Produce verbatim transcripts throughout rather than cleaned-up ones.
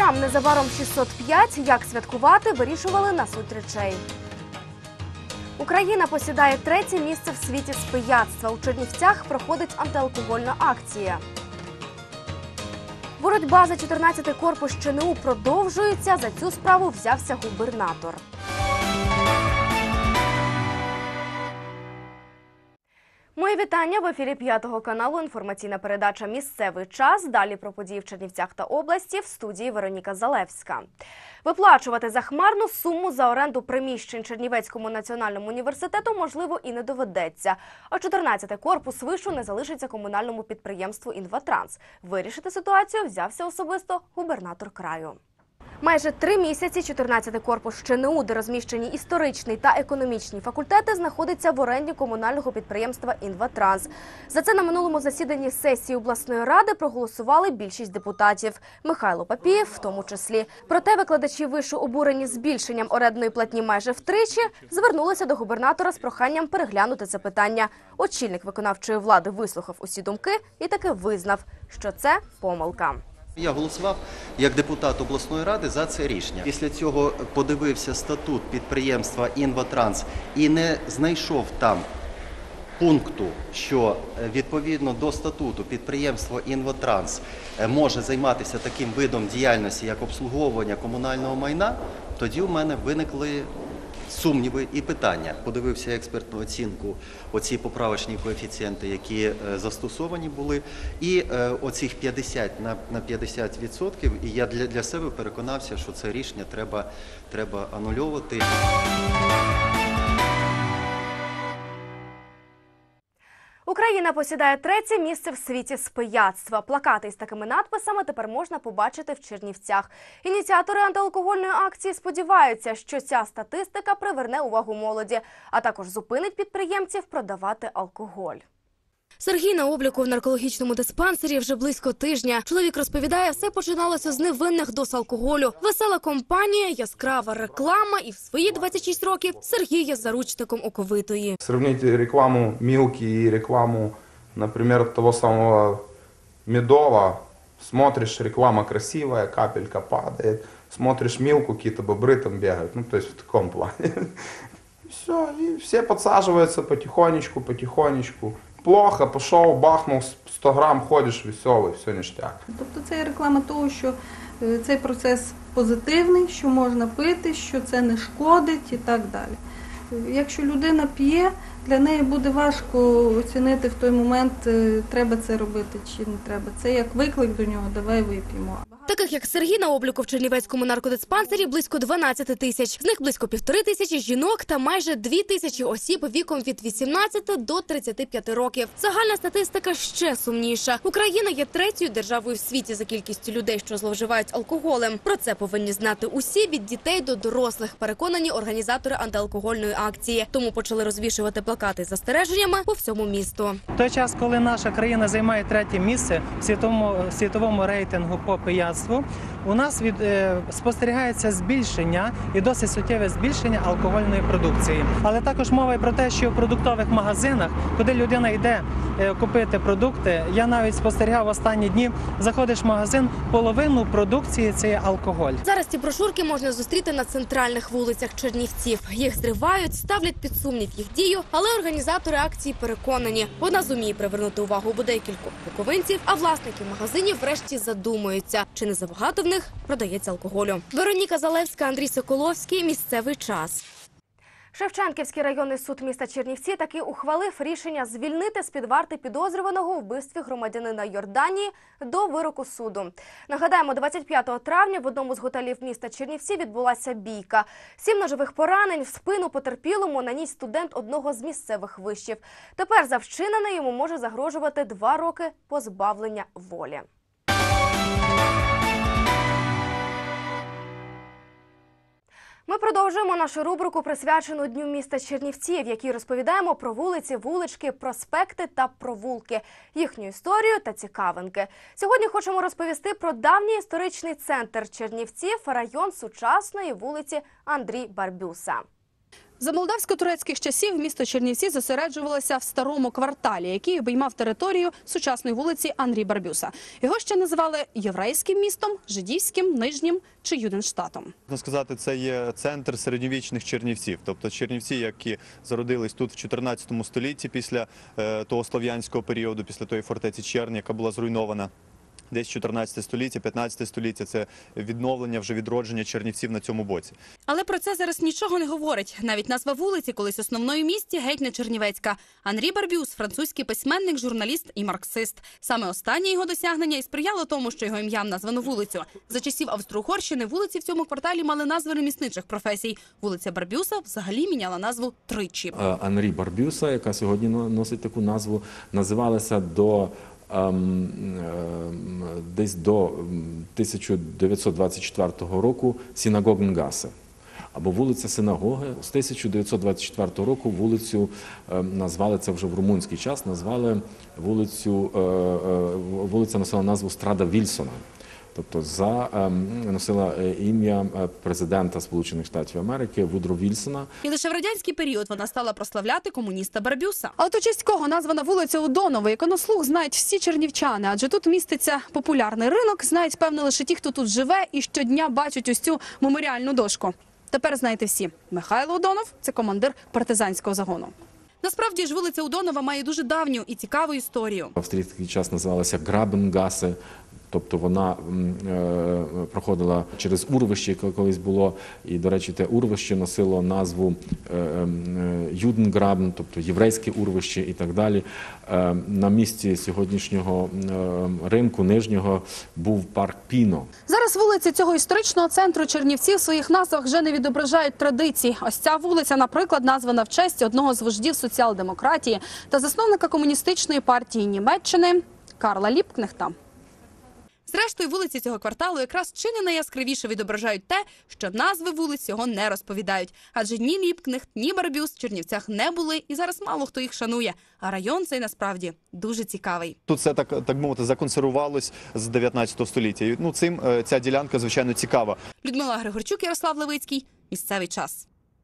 Вам незабаром шістсот п'ять. Як святкувати, вирішували на суть речей. Україна посідає третє місце в світі з пияцтва. У Чернівцях проходить антиалкогольна акція. Боротьба за чотирнадцятий корпус ЧНУ продовжується. За цю справу взявся губернатор. Мої вітання. В ефірі п'ятого каналу інформаційна передача «Місцевий час». Далі про події в Чернівцях та області. В студії Вероніка Залевська. Виплачувати захмарну суму за оренду приміщень Чернівецькому національному університету, можливо, і не доведеться. А чотирнадцятий корпус вишу не залишиться комунальному підприємству «Інватранс». Вирішити ситуацію взявся особисто губернатор краю. Майже три місяці чотирнадцятий корпус ЧНУ, де розміщені історичний та економічні факультети, знаходиться в оренді комунального підприємства «Інватранс». За це на минулому засіданні сесії обласної ради проголосували більшість депутатів. Михайло Папієв в тому числі. Проте викладачі вишу, обурені збільшенням орендної платні майже втричі, звернулися до губернатора з проханням переглянути це питання. Очільник виконавчої влади вислухав усі думки і таки визнав, що це помилка. Я голосував як депутат обласної ради за це рішення. Після цього подивився статут підприємства «Інватранс» і не знайшов там пункту, що відповідно до статуту підприємство «Інватранс» може займатися таким видом діяльності, як обслуговування комунального майна. Тоді у мене виникли сумніви і питання. Подивився експертну оцінку, оці поправочні коефіцієнти, які застосовані були, і оцих п'ятдесят на п'ятдесят відсотків, і я для, для себе переконався, що це рішення треба, треба анульовувати. Україна посідає третє місце в світі з пияцтва. Плакати із такими надписами тепер можна побачити в Чернівцях. Ініціатори антиалкогольної акції сподіваються, що ця статистика приверне увагу молоді, а також зупинить підприємців продавати алкоголь. Сергій на обліку в наркологічному диспансері вже близько тижня. Чоловік розповідає, все починалося з невинних доз алкоголю. Весела компанія, яскрава реклама, і в свої двадцять шість років Сергій є заручником оковитої. Сравните рекламу Милки и рекламу, например, того самого Медова. Смотришь, реклама красивая, капелька падает. Смотришь Милку, какие-то бобры там бегают. Ну, то есть в таком плане. Все, и все подсаживаются потихонечку, потихонечку. Плохо, пішов, бахнув, сто грам, ходиш веселий, все ништяк. Тобто це реклама того, що цей процес позитивний, що можна пити, що це не шкодить і так далі. Якщо людина п'є, для неї буде важко оцінити в той момент, треба це робити чи не треба. Це як виклик до нього, давай вип'ємо. Таких, як Сергій, на обліку в Чернівецькому наркодиспансері близько дванадцяти тисяч. З них близько півтори тисячі жінок та майже дві тисячі осіб віком від вісімнадцяти до тридцяти п'яти років. Загальна статистика ще сумніша. Україна є третьою державою в світі за кількістю людей, що зловживають алкоголем. Про це повинні знати усі, від дітей до дорослих, переконані організатори антиалкогольної акції. Тому почали розвішувати плакати з застереженнями по всьому місту. В той час, коли наша країна займає третє місце в світовому, в світовому рейтингу по пияцтву, у нас від, е, спостерігається збільшення і досить суттєве збільшення алкогольної продукції. Але також мова і про те, що в продуктових магазинах, куди людина йде е, купити продукти, я навіть спостерігав останні дні, заходиш в магазин, половину продукції – це є алкоголь. Зараз ці брошурки можна зустріти на центральних вулицях Чернівців. Їх зривають, ставлять під сумнів їх дію, але організатори акції переконані, вона зуміє привернути увагу бодай кількох буковинців, а власники магазинів врешті задумаються, чи не забагато в них продається алкоголю. Вероніка Залевська, Андрій Соколовський. Місцевий час. Шевченківський районний суд міста Чернівці таки ухвалив рішення звільнити з-під варти підозрюваного у вбивстві громадянина Йорданії до вироку суду. Нагадаємо, двадцять п'ятого травня в одному з готелів міста Чернівці відбулася бійка. Сім ножових поранень в спину потерпілому наніс студент одного з місцевих вишів. Тепер за вчинене йому може загрожувати два роки позбавлення волі. Ми продовжуємо нашу рубрику, присвячену Дню міста Чернівці, в якій розповідаємо про вулиці, вулички, проспекти та провулки, їхню історію та цікавинки. Сьогодні хочемо розповісти про давній історичний центр Чернівців, район сучасної вулиці Андрій Барбюса. За молдавсько-турецьких часів місто Чернівці зосереджувалося в старому кварталі, який обіймав територію сучасної вулиці Андрі Барбюса. Його ще називали єврейським містом, жидівським, нижнім чи Юденштатом. Можна сказати, це є центр середньовічних Чернівців. Тобто Чернівці, які зародились тут в чотирнадцятому столітті після е, того слов'янського періоду, після тої фортеці Черні, яка була зруйнована. Десь чотирнадцяте століття, п'ятнадцяте століття – це відновлення, вже відродження Чернівців на цьому боці. Але про це зараз нічого не говорить. Навіть назва вулиці колись основної в місті геть не чернівецька. Андрій Барбюс – французький письменник, журналіст і марксист. Саме останнє його досягнення і сприяло тому, що його ім'ям названо вулицю. За часів Австро-Угорщини вулиці в цьому кварталі мали назви ремісничних професій. Вулиця Барбюса взагалі міняла назву тричі. Анрі Барбюса, яка сьогодні носить таку назву, називалася до десь до тисяча дев'ятсот двадцять четвертого року Синагогенгасе, або вулиця Синагоги. З тисяча дев'ятсот двадцять четвертого року вулицю назвали, це вже в румунський час, назвали вулицю, вулиця носила назву Страда Вільсона. Тобто за носила ім'я президента Сполучених Штатів Америки Вудро Вільсона. І лише в радянський період вона стала прославляти комуніста Барбюса. А от у честь кого названа вулиця Удонова, яку на слух знають всі чернівчани, адже тут міститься популярний ринок, знають, певно, лише ті, хто тут живе і щодня бачать ось цю меморіальну дошку. Тепер знаєте всі. Михайло Удонов – це командир партизанського загону. Насправді ж вулиця Удонова має дуже давню і цікаву історію. В австрійський час називалася Грабенгасе. Тобто вона е, проходила через урвище, яке колись було, і, до речі, те урвище носило назву е, е, Юденграбен, тобто єврейське урвище і так далі. Е, на місці сьогоднішнього е, ринку нижнього був парк Піно. Зараз вулиці цього історичного центру Чернівців в своїх назвах вже не відображають традицій. Ось ця вулиця, наприклад, названа в честь одного з вождів соціал-демократії та засновника комуністичної партії Німеччини Карла Ліпкнехта. Зрештою, вулиці цього кварталу якраз чи не найяскравіше відображають те, що назви вулиць цього не розповідають. Адже ні Ліпкнехт, ні Барбюс в Чернівцях не були, і зараз мало хто їх шанує. А район цей насправді дуже цікавий. Тут все, так, так мовити, законсервувалось з дев'ятнадцятого століття. І, ну, цим е, ця ділянка, звичайно, цікава. Людмила Григорчук, Ярослав Левицький. Місцевий час.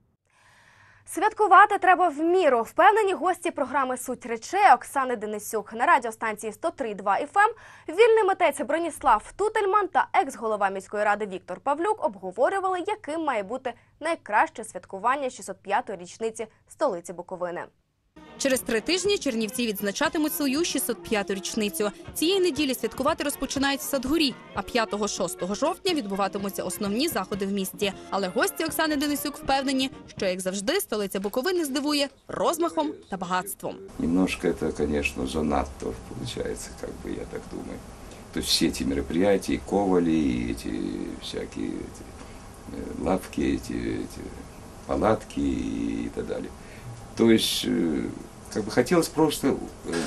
Святкувати треба в міру. Впевнені гості програми «Суть речей» Оксани Денисюк. На радіостанції сто три і два еф ем вільний митець Броніслав Тутельман та екс-голова міської ради Віктор Павлюк обговорювали, яким має бути найкраще святкування шістсот п'ятої річниці столиці Буковини. Через три тижні Чернівці відзначатимуть свою шістсот п'яту річницю. Цієї неділі святкувати розпочинають в Садгорі, а п'ятого-шостого жовтня відбуватимуться основні заходи в місті. Але гості Оксани Денисюк впевнені, що, як завжди, столиця Буковини здивує розмахом та багатством. Немножко це, звісно, занадто виходить, як би, я так думаю. Тобто всі ці мероприятия, ковалі, ці всякі ці лавки, ці, ці палатки і так далі. То есть, как бы хотелось просто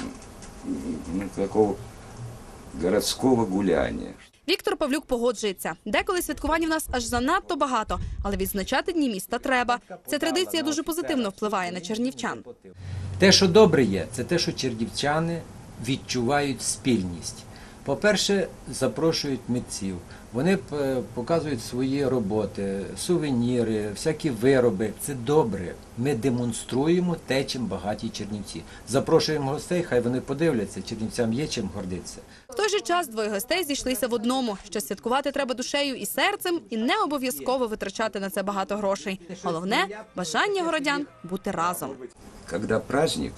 ну, такого городского гуляния. Віктор Павлюк погоджується. Деколи святкувань в нас аж занадто багато, але відзначати Дні міста треба. Ця традиція дуже позитивно впливає на чернівчан. Те, що добре є, це те, що чернівчани відчувають спільність. По-перше, запрошують митців. Вони показують свої роботи, сувеніри, всякі вироби. Це добре. Ми демонструємо те, чим багаті Чернівці. Запрошуємо гостей, хай вони подивляться, чернівцям є чим гордитися. В той же час двоє гостей зійшлися в одному, що святкувати треба душею і серцем, і не обов'язково витрачати на це багато грошей. Головне – бажання городян бути разом. Коли праздник,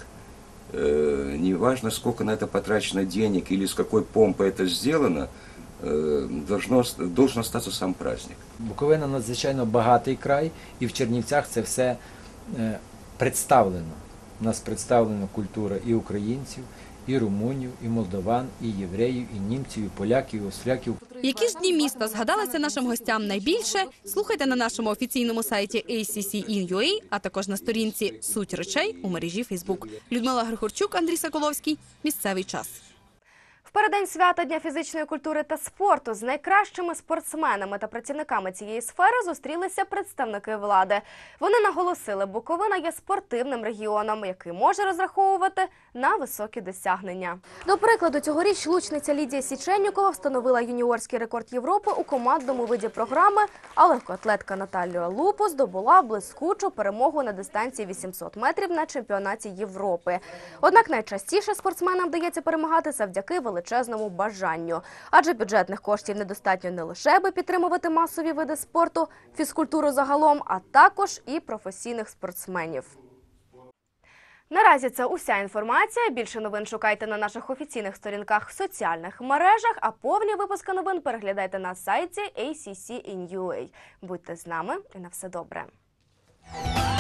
не важно, сколько на это потрачено денег или с какой помпой это сделано, должно, должен остаться сам праздник. Буковина надзвичайно багатий край, і в Чернівцях це все представлено. У нас представлена культура і українців, і румунів, і молдаван, і євреїв, і німців, і поляків, і австріяків. Які ж дні міста згадалися нашим гостям найбільше? Слухайте на нашому офіційному сайті ей сі сі ін ю ей, а також на сторінці «Суть речей» у мережі Фейсбук. Людмила Григорчук, Андрій Соколовський. Місцевий час. В переддень свята Дня фізичної культури та спорту з найкращими спортсменами та працівниками цієї сфери зустрілися представники влади. Вони наголосили, Буковина є спортивним регіоном, який може розраховувати на високі досягнення. До прикладу, цьогоріч лучниця Лідія Січеннікова встановила юніорський рекорд Європи у командному виді програми, а легкоатлетка Наталія Лупу здобула блискучу перемогу на дистанції вісімсот метрів на чемпіонаті Європи. Однак найчастіше спортсменам вдається перемагати завдяки величезному бажанню. Адже бюджетних коштів недостатньо не лише, аби підтримувати масові види спорту, фізкультуру загалом, а також і професійних спортсменів. Наразі це уся інформація. Більше новин шукайте на наших офіційних сторінках в соціальних мережах, а повні випуски новин переглядайте на сайті ей сі сі ін ю ей. Будьте з нами і на все добре.